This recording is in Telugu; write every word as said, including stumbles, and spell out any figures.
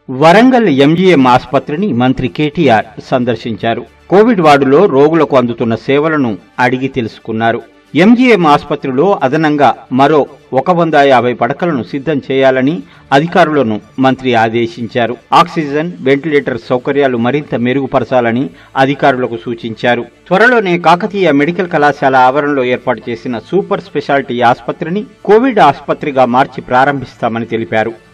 వరంగల్ ఎంజీఎం ఆసుపత్రిని మంత్రి కేటీఆర్ సందర్శించారు. కోవిడ్ వార్డులో రోగులకు అందుతున్న సేవలను అడిగి తెలుసుకున్నారు. ఎంజీఎం ఆసుపత్రిలో అదనంగా మరో ఒక వంద యాభై పడకలను సిద్ధం చేయాలని అధికారులను మంత్రి ఆదేశించారు. ఆక్సిజన్, వెంటిలేటర్ సౌకర్యాలు మరింత మెరుగుపరచాలని అధికారులకు సూచించారు. త్వరలోనే కాకతీయ మెడికల్ కళాశాల ఆవరణలో ఏర్పాటు చేసిన సూపర్ స్పెషాలిటీ ఆసుపత్రిని కోవిడ్ ఆసుపత్రిగా మార్చి ప్రారంభిస్తామని తెలిపారు.